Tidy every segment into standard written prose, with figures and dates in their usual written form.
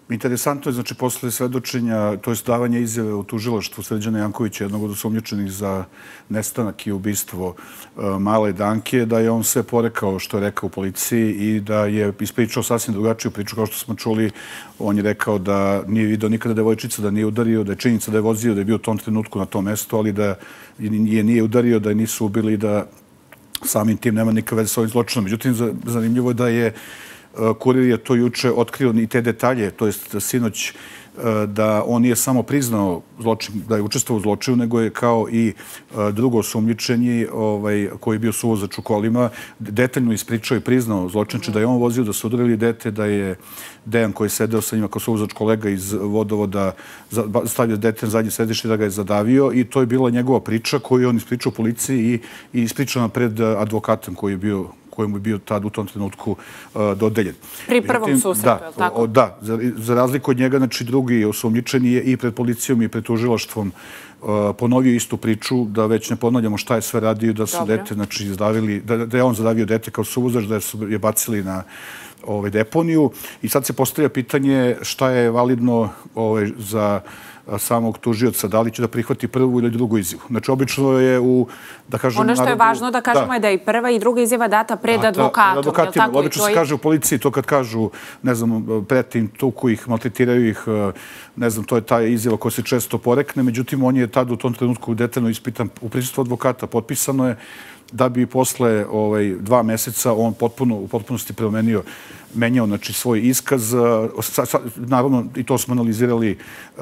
Interesantno je, znači, posle svedočenja, to je davanje izjave u tužilaštvu Srđana Jankovića, jednog od osumnjičenih za nestanak i ubistvo male Danke, da je on sve porekao što je rekao u policiji i da je ispričao sasvim drugačiju priču. Kao što smo čuli, on je rekao da nije video nikada devojčica, da nije udario, da je činjenica da je vozio, da je bio u tom trenutku na tom mestu, ali da je nije udario, da je nisu ubili i da samim tim nema nikakve veze s ovim zločinom. Međutim, zanimljivo je da je Kurir je to juče otkrio i te detalje, to jest sinoć, da on nije samo priznao zločin, da je učestvovao u zločinu, nego je kao i drugo osumnjičeni koji je bio suvozač u kolima, detaljno ispričao i priznao zločin, da je on vozio, da su udarili dete, da je Dejan koji je sedeo sa njima kao suvozač kolega iz vodovoda stavio dete na zadnje sedište da ga je zadavio i to je bila njegova priča koju je on ispričao policiji i ispričao pred advokatom kojemu je bio tad u tom trenutku dodeljen. Pri prvom susretu, je li tako? Da, za razliku od njega, znači drugi osumnjičeni je i pred policijom i pred tužilaštvom ponovio istu priču, da već ne ponavljamo šta je sve radio, da su dete, znači, izdavili, da je on zadavio dete kao suvozač, da su je bacili na deponiju. I sad se postavlja pitanje šta je validno za samog tužioca, da li će da prihvati prvu ili drugu izjavu. Znači, obično je da kažem... Ono što je važno da kažemo je da je i prva i druga izjava data pred advokatom. Obično se kaže u policiji to kad kažu, ne znam, pretim, tuku ih, maltretiraju ih, ne znam, to je ta izjava koja se često porekne. Međutim, on je tad u tom trenutku detaljno ispitan u prisustvu advokata. Potpisano je da bi posle 2 meseca on u potpunosti menjao svoj iskaz. Naravno, i to smo analizirali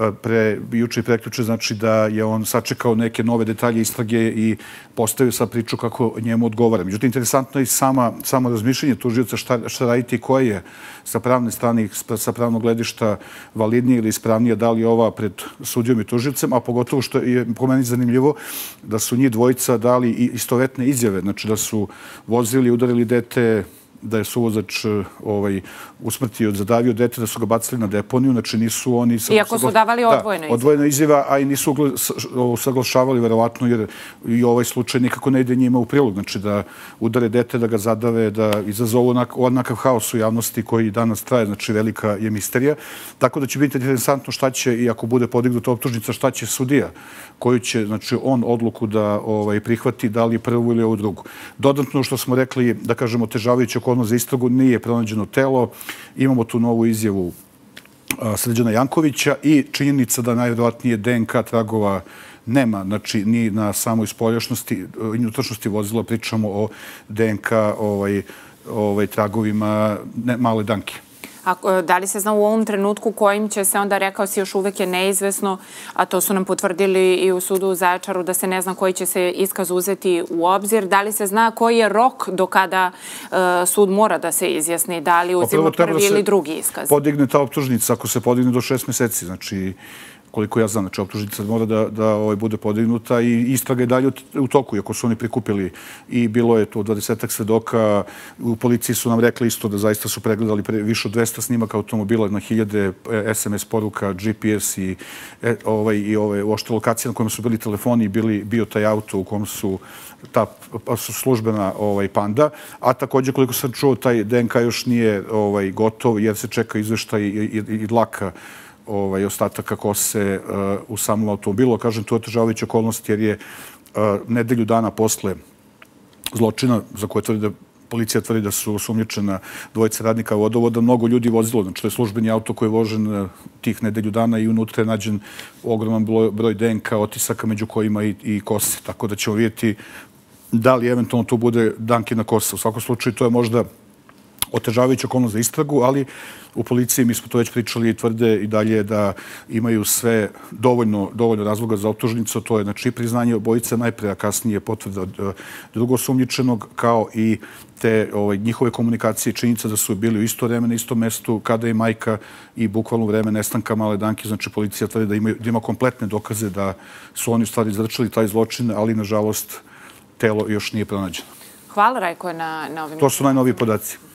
juče i preključe, znači da je on sačekao neke nove detalje istrage i postavio sa priču kako njemu odgovara. Međutim, interesantno je i samo razmišljenje tužioca šta raditi i koja je sa pravne strane, sa pravnog gledišta validnije ili ispravnije, da li ova pred sudijom i tužiocem, a pogotovo što je po meni zanimljivo da su njih dvojica dali i istovetne izjave, znači da su vozili, udarili dete, da je suvozač usmrtio, zadavio dete, da su ga bacili na deponiju, znači nisu oni... Iako su davali odvojene izjave. Odvojena izjava, a i nisu usaglašavali, verovatno, jer i ovaj slučaj nikako ne ide njima u prilog. Znači da udare dete, da ga zadave, da izazovu onakav haos u javnosti koji danas traje, znači velika je misterija. Tako da će biti interesantno šta će, i ako bude podignuta optužnica, šta će sudija, koju će, znači, on odluku da prihvati, da li prvu ili ovu drugu. Dodatno što smo rekli, da kažemo, otežavajuće okolnost za istragu, nije pronađeno telo. Imamo tu novu izjavu Srđana Jankovića i činjenica da najvjerovatnije DNK tragova nema, znači, ni na samoj spoljašnosti i unutrašnjosti vozila, pričamo o DNK tragovima male Danke. Da li se zna u ovom trenutku kojim će se onda, rekao si, još uvek je neizvesno, a to su nam potvrdili i u sudu u Zaječaru, da se ne zna koji će se iskaz uzeti u obzir. Da li se zna koji je rok do kada sud mora da se izjasni? Da li uzima prvi ili drugi iskaz? Podigne ta optužnica, ako se podigne do 6 meseci, znači, koliko ja znam, znači, optužnica mora da bude podignuta i istraga je dalje u toku, iako su oni prikupili i bilo je to 20-ak svedoka. U policiji su nam rekli isto da zaista su pregledali više od 200 snimaka automobila, na 1000 SMS poruka, GPS i uopšte lokacije na kojima su bili telefoni i bio taj auto u kom su službena Panda. A također, koliko sam čuo, taj DNK još nije gotov jer se čeka izveštaj i dlaka ostataka kose u samom automobilu. Kažem, to je otežavajuća okolnost jer je nedelju dana posle zločina, za koje policija tvrdi da su osumnjičena dvojica radnika vodovoda, mnogo ljudi vozilo. Znači, to je službeni auto koji je vožen tih nedelju dana i unutra je nađen ogroman broj DNK otisaka, među kojima i kose. Tako da ćemo vidjeti da li eventualno to bude Dankina kosa. U svakom slučaju, to je možda otežavajuća okolnost za istragu, ali u policiji, mi smo to već pričali, tvrde i dalje da imaju sve dovoljno razloga za optužnicu. To je, znači, priznanje obojice najpre, a kasnije potvrda od drugog osumnjičenog, kao i te njihove komunikacije, činjenica da su bili u isto vreme na istom mestu kada je majka i bukvalno vreme nestanka male Danke. Znači, policija tvrde da ima kompletne dokaze da su oni u stvari izvršili taj zločin, ali, nažalost, telo još nije pronađeno. Hvala, Rajko, na ovim... To su najnoviji podaci.